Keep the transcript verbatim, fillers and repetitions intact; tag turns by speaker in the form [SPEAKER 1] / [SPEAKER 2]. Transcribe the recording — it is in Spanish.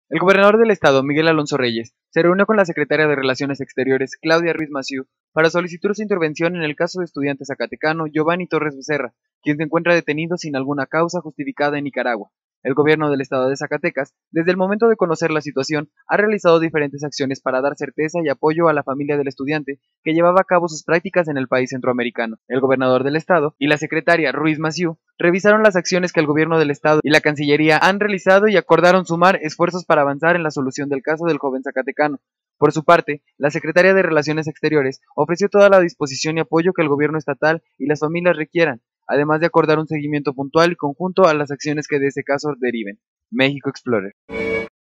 [SPEAKER 1] El gobernador del estado, Miguel Alonso Reyes, se reunió con la secretaria de Relaciones Exteriores, Claudia Ruiz Massieu, para solicitar su intervención en el caso de estudiante zacatecano Giovanni Torres Becerra, quien se encuentra detenido sin alguna causa justificada en Nicaragua. El gobierno del estado de Zacatecas, desde el momento de conocer la situación, ha realizado diferentes acciones para dar certeza y apoyo a la familia del estudiante que llevaba a cabo sus prácticas en el país centroamericano. El gobernador del estado y la secretaria Ruiz Massieu revisaron las acciones que el gobierno del estado y la Cancillería han realizado y acordaron sumar esfuerzos para avanzar en la solución del caso del joven zacatecano. Por su parte, la secretaria de Relaciones Exteriores ofreció toda la disposición y apoyo que el gobierno estatal y las familias requieran, además de acordar un seguimiento puntual y conjunto a las acciones que de ese caso deriven. México Explorer.